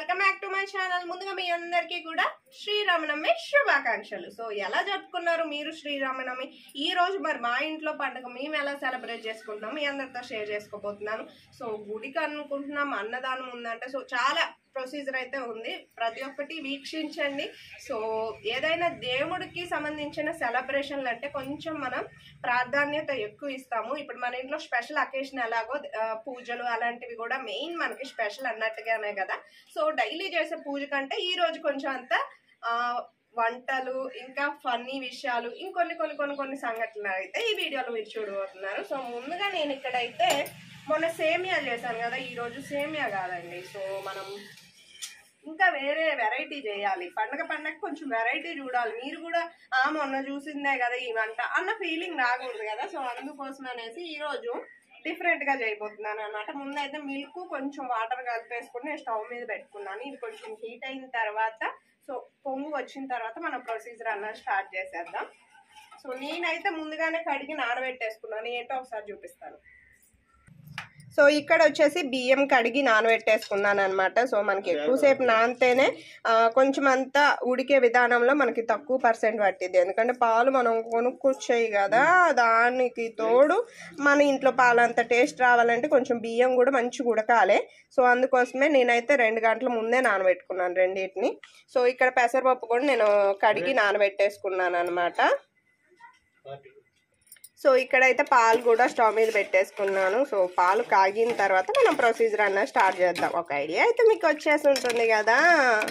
Welcome back to my channel. ముందుగా మీ అందరికీ కూడా శ్రీరామనవమి శుభాకాంక్షలు. సో ఎలా జరుపుకున్నారు మీరు శ్రీరామనవమి? ఈ రోజు మరి మా ఇంట్లో పండుగ మేము ఎలా సెలబ్రేట్ చేసుకుంటాం మీ అందరితో షేర్ చేసుకోబోతున్నాను. సో గుడికి అనుకుంటున్నాం, అన్నదానం ఉందంటే సో చాలా ప్రొసీజర్ అయితే ఉంది, ప్రతి ఒక్కటి వీక్షించండి. సో ఏదైనా దేవుడికి సంబంధించిన సెలబ్రేషన్లు అంటే కొంచెం మనం ప్రాధాన్యత ఎక్కువ ఇస్తాము. ఇప్పుడు మన ఇంట్లో స్పెషల్ అకేషన్ ఎలాగో పూజలు అలాంటివి కూడా మెయిన్ మనకి స్పెషల్ అన్నట్టుగానే కదా. సో డైలీ చేసే పూజ కంటే ఈ రోజు కొంచెం అంతా వంటలు ఇంకా ఫన్నీ విషయాలు ఇంకొన్ని సంఘటనలు అయితే ఈ వీడియోలో మీరు చూడబోతున్నారు. సో ముందుగా నేను ఇక్కడైతే మొన్న సేమియా చేశాను కదా, ఈరోజు సేమియా కాదండి. సో మనం ఇంకా వేరే వెరైటీ చేయాలి. పండగ కొంచెం వెరైటీ చూడాలి. మీరు కూడా మొన్న చూసిందే కదా ఈ వంట అన్న ఫీలింగ్ రాకూడదు కదా. సో అందుకోసం అనేసి ఈరోజు డిఫరెంట్ గా చేయబోతున్నాను అనమాట. ముందైతే మిల్క్ కొంచెం వాటర్ కలిపేసుకుని నేను స్టవ్ మీద పెట్టుకున్నాను. ఇది కొంచెం హీట్ అయిన తర్వాత సో పొంగు వచ్చిన తర్వాత మనం ప్రొసీజర్ అన్నది స్టార్ట్ చేసేద్దాం. సో నేనైతే ముందుగానే కడిగి నానబెట్టేసుకున్నాను, ఏంటో ఒకసారి చూపిస్తాను. సో ఇక్కడ వచ్చేసి బియ్యం కడిగి నానబెట్టేసుకున్నాను అనమాట. సో మనకి ఎక్కువసేపు నానితేనే కొంచెం అంతా ఉడికే విధానంలో మనకి తక్కువ పర్సెంట్ పట్టింది. ఎందుకంటే పాలు మనం కొనుక్కొచ్చాయి కదా, దానికి తోడు మన ఇంట్లో పాలు అంత టేస్ట్ రావాలంటే కొంచెం బియ్యం కూడా మంచిగా ఉడకాలి. సో అందుకోసమే నేనైతే 2 గంటల ముందే నానబెట్టుకున్నాను రెండింటిని. సో ఇక్కడ పెసరపప్పు కూడా నేను కడిగి నానబెట్టేసుకున్నాను అనమాట. సో ఇక్కడైతే పాలు కూడా స్టవ్ మీద పెట్టేసుకున్నాను. సో పాలు కాగిన తర్వాత మనం ప్రొసీజర్ అన్నది స్టార్ట్ చేద్దాం. ఒక ఐడియా అయితే మీకు వచ్చేసి ఉంటుంది కదా.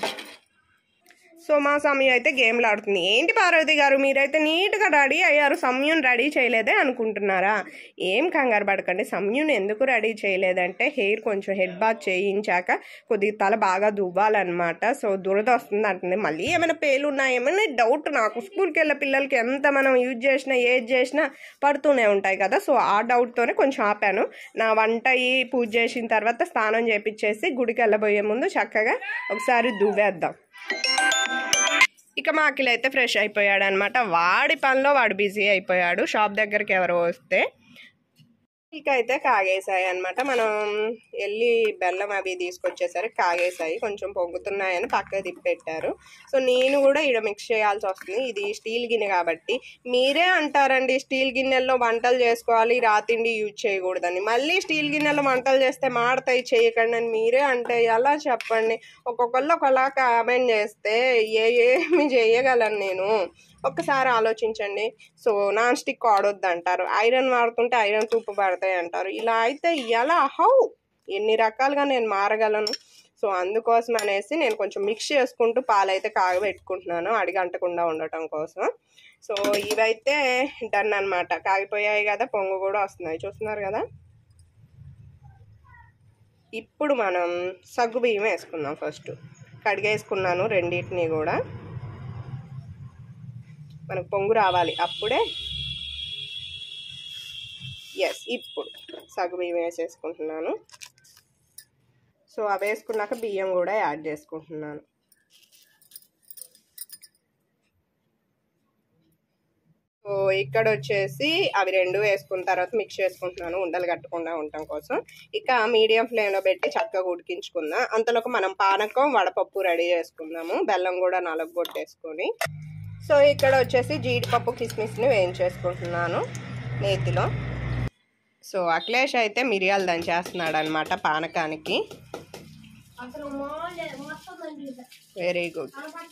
సో మా సమయం అయితే గేమ్లు ఆడుతుంది. ఏంటి పార్వతి గారు మీరైతే నీట్గా రెడీ అయ్యారు, సమయం రెడీ చేయలేదే అనుకుంటున్నారా? ఏం కంగారు పడకండి. సమయం ఎందుకు రెడీ చేయలేదంటే హెయిర్ కొంచెం హెడ్ బాత్ చేయించాక కొద్దిగా తల బాగా దువ్వాలన్నమాట. సో దురద వస్తుంది అంటుంది. మళ్ళీ ఏమైనా పేలు ఉన్నాయేమైనా డౌట్ నాకు. స్కూల్కి వెళ్ళే పిల్లలకి ఎంత మనం యూజ్ చేసినా ఏది చేసినా పడుతూనే ఉంటాయి కదా. సో ఆ డౌట్తోనే కొంచెం ఆపాను. నా వంట పూజ చేసిన తర్వాత స్నానం చేపించేసి గుడికి వెళ్ళబోయే ముందు చక్కగా ఒకసారి దువ్వేద్దాం. ఇక మా అఖిల్ అయితే ఫ్రెష్ అయిపోయాడు అనమాట. వాడి పనిలో వాడు బిజీ అయిపోయాడు. షాప్ దగ్గరికి ఎవరో వస్తే ఇక అయితే కాగేసాయి అనమాట. మనం వెళ్ళి బెల్లం అవి తీసుకొచ్చేసరికి కాగేసాయి, కొంచెం పొంగుతున్నాయని పక్కకు తిప్పెట్టారు. సో నేను కూడా ఇక్కడ మిక్స్ చేయాల్సి వస్తుంది. ఇది స్టీల్ గిన్నె కాబట్టి మీరే అంటారండి స్టీల్ గిన్నెల్లో వంటలు చేసుకోవాలి, రాతిండి యూజ్ చేయకూడదని. మళ్ళీ స్టీల్ గిన్నెలో వంటలు చేస్తే మాడతాయి చేయకండి అని మీరే అంటే ఎలా చెప్పండి? ఒక్కొక్కళ్ళు ఒకలా కామెంట్ చేస్తే ఏమి చేయగలను నేను? ఒక్కసారి ఆలోచించండి. సో నాన్ స్టిక్ వాడొద్దు అంటారు, ఐరన్ వాడుతుంటే ఐరన్ తూపు పడతాయి అంటారు. ఇలా అయితే ఎలా ఎన్ని రకాలుగా నేను మారగలను? సో అందుకోసం అనేసి నేను కొంచెం మిక్స్ చేసుకుంటూ పాలైతే కాగబెట్టుకుంటున్నాను అడిగంటకుండా ఉండటం కోసం. సో ఇవైతే డన్ అనమాట. కాగిపోయాయి కదా, పొంగు కూడా వస్తున్నాయి, చూస్తున్నారు కదా. ఇప్పుడు మనం సగ్గు బియ్యం వేసుకుందాం. ఫస్ట్ కడిగేసుకున్నాను రెండింటిని కూడా. మనకు పొంగు రావాలి అప్పుడే. ఎస్, ఇప్పుడు సగ్గు బియ్యం వేసేసుకుంటున్నాను. సో అవి వేసుకున్నాక బియ్యం కూడా యాడ్ చేసుకుంటున్నాను. సో ఇక్కడ వచ్చేసి అవి రెండు వేసుకున్న తర్వాత మిక్స్ చేసుకుంటున్నాను ఉండలు కట్టకుండా ఉండటం కోసం. ఇక మీడియం ఫ్లేమ్లో పెట్టి చక్కగా ఉడికించుకుందాం. అంతలోకి మనం పానకం వడపప్పు రెడీ చేసుకుందాము. బెల్లం కూడా నలగొట్టేసుకొని. సో ఇక్కడ వచ్చేసి జీడిపప్పు కిస్మిస్ని వేయించేసుకుంటున్నాను నేతిలో. సో అఖిలేష్ అయితే మిరియాలు దంచేస్తున్నాడు అనమాట పానకానికి. Very good,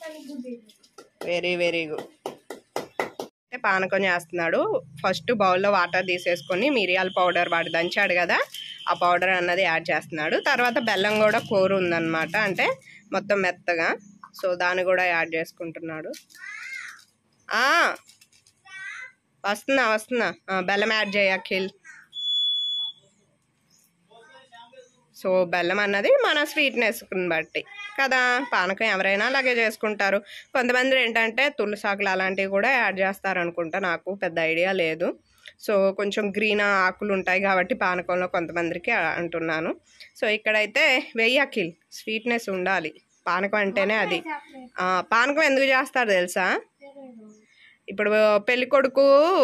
very good. పానకం చేస్తున్నాడు. ఫస్ట్ బౌల్లో వాటర్ తీసేసుకొని మిరియాల పౌడర్ వాడు దంచాడు కదా, ఆ పౌడర్ అన్నది యాడ్ చేస్తున్నాడు. తర్వాత బెల్లం కూడా కూర ఉందన్నమాట, అంటే మొత్తం మెత్తగా. సో దాన్ని కూడా యాడ్ చేసుకుంటున్నాడు. వస్తున్నా బెల్లం యాడ్ చేయ అఖిల్. సో బెల్లం అన్నది మన స్వీట్నెస్ని బట్టి కదా. పానకం ఎవరైనా అలాగే చేసుకుంటారు. కొంతమంది ఏంటంటే తులసాకులు అలాంటివి కూడా యాడ్ చేస్తారు అనుకుంటా, నాకు పెద్ద ఐడియా లేదు. సో కొంచెం గ్రీన్ ఆకులు ఉంటాయి కాబట్టి పానకంలో కొంతమందికి అంటున్నాను. సో ఇక్కడైతే వెయ్యి అఖిల్, స్వీట్నెస్ ఉండాలి పానకం అంటేనే. అది పానకం ఎందుకు చేస్తారు తెలుసా? ఇప్పుడు పెళ్ళి కొడుకు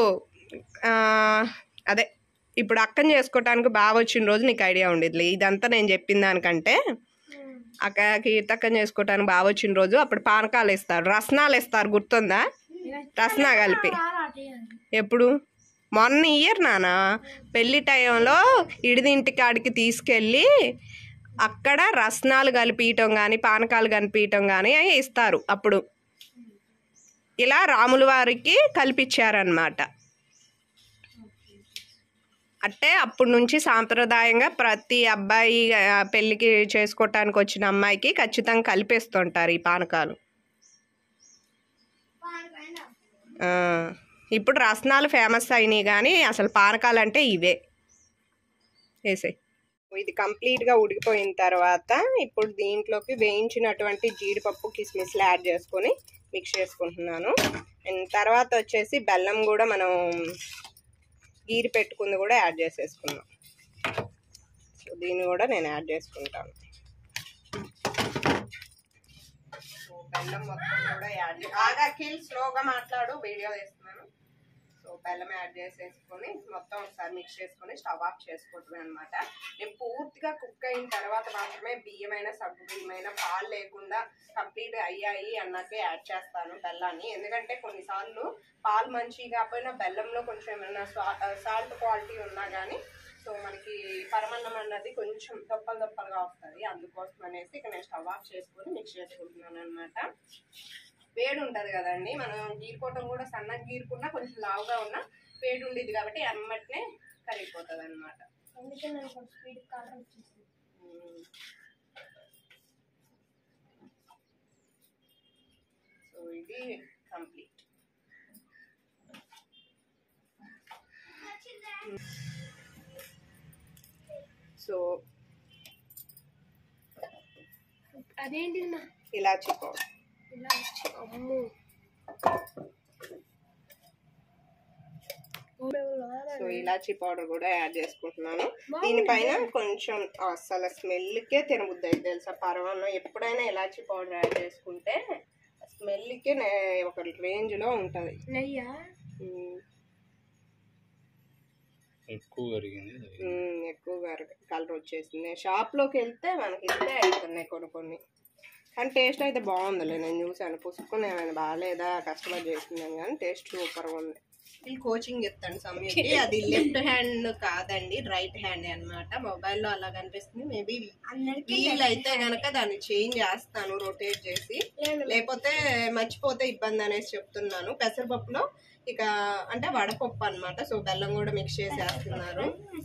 అదే ఇప్పుడు అక్కని చేసుకోవటానికి బాగా వచ్చిన రోజు నీకు ఐడియా ఉండేది. ఇదంతా నేను చెప్పిన దానికంటే అక్కడ కీర్తకం చేసుకోవటానికి బాగా వచ్చిన రోజు అప్పుడు పానకాలు ఇస్తారు, రసనాలు ఇస్తారు, గుర్తుందా? రసనా కలిపి ఎప్పుడు మొన్న ఇయర్ నానా పెళ్లి టైంలో ఇడిదింటి కాడికి తీసుకెళ్ళి అక్కడ రసనాలు కలిపియటం కానీ పానకాలు కలిపియటం కానీ ఇస్తారు. అప్పుడు ఇలా రాముల వారికి కల్పించారనమాట. అంటే అప్పటి నుంచి సాంప్రదాయంగా ప్రతి అబ్బాయి పెళ్ళికి చేసుకోవటానికి వచ్చిన అమ్మాయికి ఖచ్చితంగా కలిపేస్తుంటారు ఈ పానకాలు. ఇప్పుడు రసనాలు ఫేమస్ అయినాయి కానీ అసలు పానకాలు అంటే ఇవే. వేసే ఇది కంప్లీట్గా ఉడికిపోయిన తర్వాత ఇప్పుడు దీంట్లోకి వేయించినటువంటి జీడిపప్పు కిస్మిస్లు యాడ్ చేసుకొని మిక్స్ చేసుకుంటున్నాను. అండ్ తర్వాత వచ్చేసి బెల్లం కూడా మనం గీరి పెట్టుకుంది కూడా యాడ్ చేసేసుకున్నాం. సో దీన్ని కూడా నేను యాడ్ చేసుకుంటాను. సో బెల్లం మొత్తం కూడా యాడ్ బాగా స్లోగా మాట్లాడు, వీడియో తీస్తున్నాను. సో బెల్లం యాడ్ చేసేసుకొని మొత్తం ఒకసారి మిక్స్ చేసుకొని స్టవ్ ఆఫ్ చేసుకోవటమే అనమాట. నేను పూర్తిగా కుక్ అయిన తర్వాత మాత్రమే బియ్యమైన సగ్గు బియ్యమైన పాలు లేకుండా కంప్లీట్ అయ్యాయి అన్నట్టు యాడ్ చేస్తాను బెల్లాన్ని. ఎందుకంటే కొన్నిసార్లు పాలు మంచిగా కాకపోయినా బెల్లంలో కొంచెం ఏమైనా సాల్ట్ క్వాలిటీ ఉన్నా కానీ సో మనకి పరమన్నం అన్నది కొంచెం దొప్పలుగా వస్తుంది. అందుకోసం అనేసి ఇక నేను స్టవ్ ఆఫ్ చేసుకొని మిక్స్ చేసుకుంటున్నాను అనమాట. వేడి ఉంటుంది కదండి, మనం గీరుకోవటం కూడా సన్నగా గీరుకున్నా కొంచెం లావుగా ఉన్నా వేడి ఉండేది కాబట్టి అమ్మటనే కరిగిపోతుంది అనమాట. సో ఇది కంప్లీట్. సో అదేంటి ఇలాచీ పౌడర్, సో ఇలాచీ పౌడర్ కూడా యాడ్ చేసుకుంటున్నాను. దీనిపైన కొంచెం అసలు స్మెల్కే తినబుద్ది అయితే తెలుసా పరమాన్నం. ఎప్పుడైనా ఇలాచీ పౌడర్ యాడ్ చేసుకుంటే స్మెల్కి ఒక రేంజ్లో ఉంటుంది. ఎక్కువ కలర్ వచ్చేసింది. షాప్లోకి వెళ్తే మనకి ఇస్తే అవుతున్నాయి కొన్ని, కానీ టేస్ట్ అయితే బాగుందిలే. నేను చూసాను, పుసుకుని ఏమైనా బాగాలేదా కస్టమర్ చేసిందని, కానీ టేస్ట్ సూపర్గా ఉంది. వీళ్ళు కోచింగ్ చెప్తాను సమయకి. అది లెఫ్ట్ హ్యాండ్ కాదండి, రైట్ హ్యాండ్ అనమాట. మొబైల్లో అలా కనిపిస్తుంది. మేబీ వీళ్ళైతే కనుక దాన్ని చేంజ్ చేస్తాను రొటేట్ చేసి, లేకపోతే మర్చిపోతే ఇబ్బంది అనేసి చెప్తున్నాను. పెసరపప్పులో ఇక అంటే వడపప్పు అనమాట. సో బెల్లం కూడా మిక్స్ చేసి వేస్తున్నారు.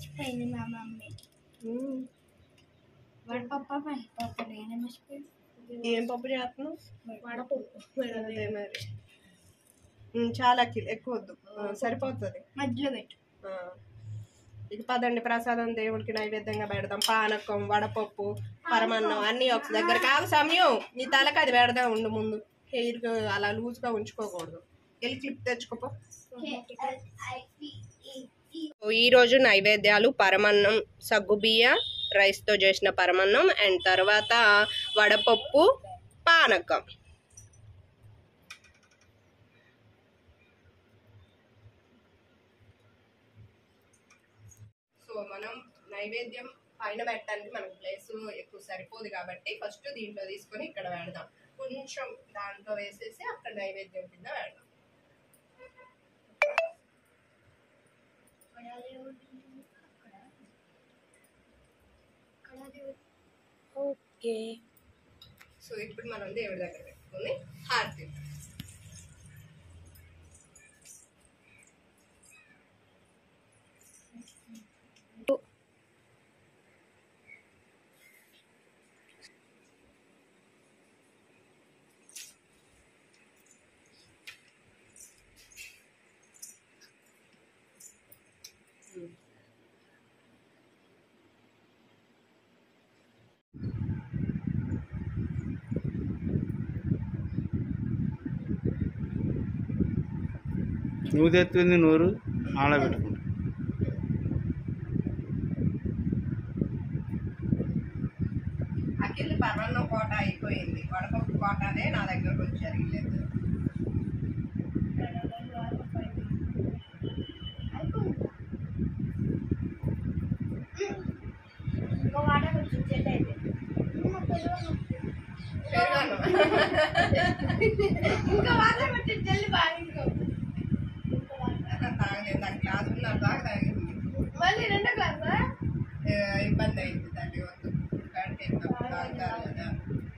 ఏం పప్పు చేస్తున్నావు? వడపప్పు. మరి చాలా ఎక్కువ వద్దు, సరిపోతుంది. మధ్యలో పెట్టు. ఇది పదండి ప్రసాదం దేవుడికి నైవేద్యంగా పెడదాం. పానకం, వడపప్పు, పరమాన్నం అన్నీ ఒక దగ్గర కాదు. సమయం నీ తలకి అది పెడదాం. ఉండు ముందు హెయిర్ అలా లూజ్గా ఉంచుకోకూడదు. వెళ్ళి క్లిప్ తెచ్చుకోపో. ఈరోజు నైవేద్యాలు పరమాన్నం, సగ్గుబియ్య రైస్తో చేసిన పరమాన్నం, అండ్ తర్వాత వడపప్పు, పానకం. సో మనం నైవేద్యం పైన పెట్టడానికి మనకు ప్లేస్ ఎక్కువ సరిపోదు కాబట్టి ఫస్ట్ దీంట్లో తీసుకొని ఇక్కడ పెడదాం. కొంచెం దాంట్లో వేసేసి అక్కడ నైవేద్యం కింద పెడదాం. ఓకే. సో ఇప్పుడు మనం దేవుడి దగ్గర పెట్టుకొని హారతి. నువ్వు తెచ్చుకుంది నూరు ఆడ పెట్టుకుంటా. అఖిల్ పరమాన్నం కోట అయిపోయింది, వడపప్పు కోటనే నా దగ్గరకు వచ్చారు. ఇంకా వాటర్ పెట్టి జల్లి బాగా తాగలేదు దాని క్లాస్ ఉన్నారు బాగా తాగింది మళ్ళీ రెండో క్లాస్ ఇబ్బంది అయింది తల్లి వద్దు కంటే తాగుతారు కదా.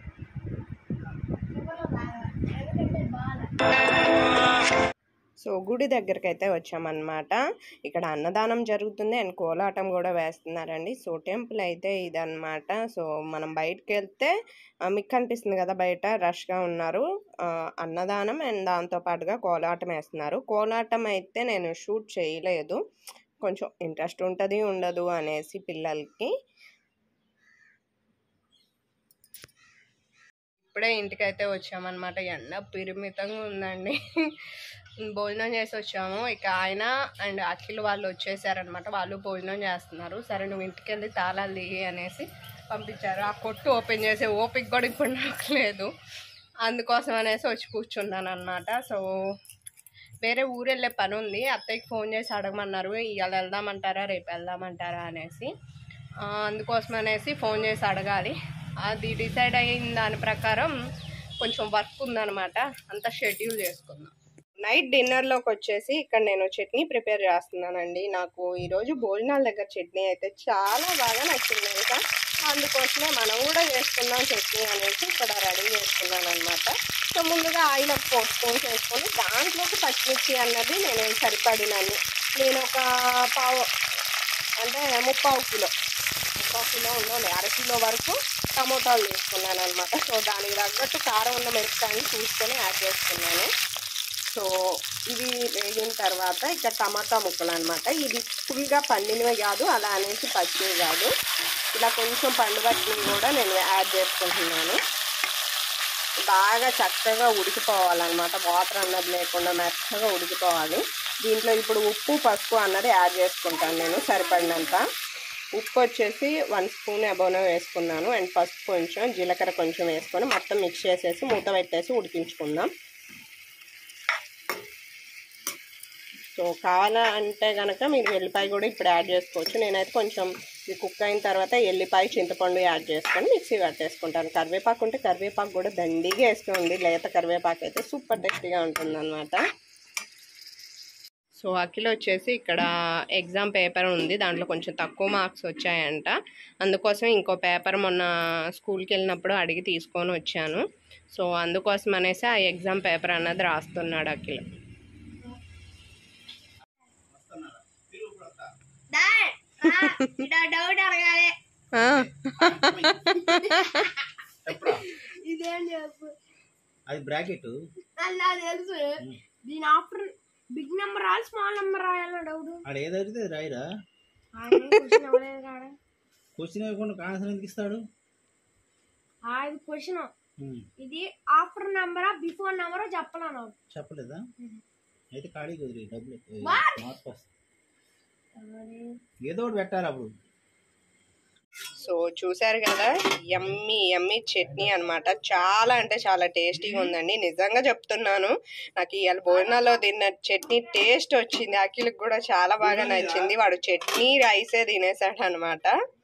సో గుడి దగ్గరికి అయితే వచ్చామన్నమాట. ఇక్కడ అన్నదానం జరుగుతుంది అండ్ కోలాటం కూడా వేస్తున్నారండి. సో టెంపుల్ అయితే ఇదన్నమాట. సో మనం బయటకు వెళ్తే మీకు కనిపిస్తుంది కదా బయట రష్గా ఉన్నారు. అన్నదానం అండ్ దాంతో పాటుగా కోలాటం వేస్తున్నారు. కోలాటం అయితే నేను షూట్ చేయలేదు, కొంచెం ఇంట్రెస్ట్ ఉంటుంది ఉండదు అనేసి పిల్లలకి. ఇప్పుడే ఇంటికైతే వచ్చామన్నమాట. ఎండ పరిమితంగా ఉందండి. భోజనం చేసి వచ్చాము. ఇక ఆయన అండ్ అఖిల్ వాళ్ళు వచ్చేసారనమాట. వాళ్ళు భోజనం చేస్తున్నారు. సరే నువ్వు ఇంటికి వెళ్ళి తాళాలు దిగి అనేసి పంపించారు. ఆ కొట్టు ఓపెన్ చేసే ఓపిక కూడా ఇప్పుడు నాకు లేదు, అందుకోసం అనేసి వచ్చి కూర్చున్నాను అనమాట. సో వేరే ఊరు వెళ్ళే పని ఉంది. అత్తయ్యకి ఫోన్ చేసి అడగమన్నారు ఇవాళ వెళ్దామంటారా రేపు వెళ్దామంటారా అనేసి. అందుకోసం అనేసి ఫోన్ చేసి అడగాలి. అది డిసైడ్ అయిన దాని ప్రకారం కొంచెం వర్క్ ఉందన్నమాట, అంతా షెడ్యూల్ చేసుకుందాం. నైట్ డిన్నర్లోకి వచ్చేసి ఇక్కడ నేను చట్నీ ప్రిపేర్ చేస్తున్నానండి. నాకు ఈరోజు భోజనాల దగ్గర చట్నీ అయితే చాలా బాగా నచ్చింది ఇంకా, అందుకోసమే మనం కూడా చేసుకుందాం చట్నీ అనేసి ఇక్కడ రెడీ చేసుకున్నాను అనమాట. సో ముందుగా ఆయిల్ ఒక 4 స్పూన్స్ వేసుకొని దాంట్లోకి పచ్చిమిర్చి అన్నది నేను సరిపడినాను. నేను ఒక పావు అంటే 3/4 కిలో ఉండాలి, 1/2 కిలో వరకు టమోటాలు తీసుకున్నాను అనమాట. సో దానికి తగ్గట్టు కారం ఉన్న మిరపకాయని చూసుకొని యాడ్ చేసుకున్నాను. సో ఇవి వేగిన తర్వాత ఇక్కడ టమాటా ముక్కలు అనమాట. ఇది ఫుల్గా పండినవి కాదు, అలా అనేసి పచ్చివి కాదు, ఇలా కొంచెం పండుగట్టినవి కూడా నేను యాడ్ చేసుకుంటున్నాను. బాగా చక్కగా ఉడికిపోవాలన్నమాట, వాటర్ అన్నది లేకుండా మెత్తగా ఉడికిపోవాలి. దీంట్లో ఇప్పుడు ఉప్పు పసుపు అన్నది యాడ్ చేసుకుంటాను నేను సరిపడినంత. ఉప్పు వచ్చేసి 1 స్పూన్ అబోనో వేసుకున్నాను అండ్ పసుపు కొంచెం, జీలకర్ర కొంచెం వేసుకొని మొత్తం మిక్స్ చేసేసి మూత పెట్టేసి ఉడికించుకుందాం. సో కావాలంటే కనుక మీరు ఎల్లిపాయ కూడా ఇప్పుడు యాడ్ చేసుకోవచ్చు. నేనైతే కొంచెం ఇది కుక్ అయిన తర్వాత ఎల్లిపాయ చింతపండు యాడ్ చేసుకొని మిక్సీ కట్టేసుకుంటాను. కరివేపాకు ఉంటే కరివేపాకు కూడా దండిగా వేసుకోండి, లేత కరివేపాకు అయితే సూపర్ టేస్టీగా ఉంటుంది అనమాట. సో అఖిల్ వచ్చేసి ఇక్కడ ఎగ్జామ్ పేపర్ ఉంది, దాంట్లో కొంచెం తక్కువ మార్క్స్ వచ్చాయంట, అందుకోసం ఇంకో పేపర్ మొన్న స్కూల్కి వెళ్ళినప్పుడు అడిగి తీసుకొని వచ్చాను. సో అందుకోసం అనేసి ఆ ఎగ్జామ్ పేపర్ అన్నది రాస్తున్నాడు అఖిల్. డౌట్ అడగాలి, ఇదేం చెప్పు, అది బ్రాకెట్ నాకు తెలుసు. దీని ఆఫ్టర్ బిగ్ నెంబర్ రాయాలి స్మాల్ నెంబర్ రాయాలి డౌట్. అది ఏదైతే రాయిరా, క్వశ్చన్ ఇవ్వకుండా ఆన్సర్ ఎందుకు ఇస్తాడు? అది క్వశ్చన్, ఇది ఆఫ్టర్ నెంబరా బిఫోర్ నెంబరా చెప్పలేను. చెప్పలేదా? అయితే ఖాళీ కుదిరి డబ్బులు ఏదో ఒకటి పెట్టాలి అప్పుడు. సో చూసారు కదా, యమ్మీ యమ్మీ చట్నీ అనమాట. చాలా అంటే చాలా టేస్టీగా ఉందండి, నిజంగా చెప్తున్నాను. నాకు ఇవాళ భోజనాల్లో తిన్న చట్నీ టేస్ట్ వచ్చింది. అఖిల్కి కూడా చాలా బాగా నచ్చింది. వాడు చట్నీ రైసే తినేసాడు అనమాట.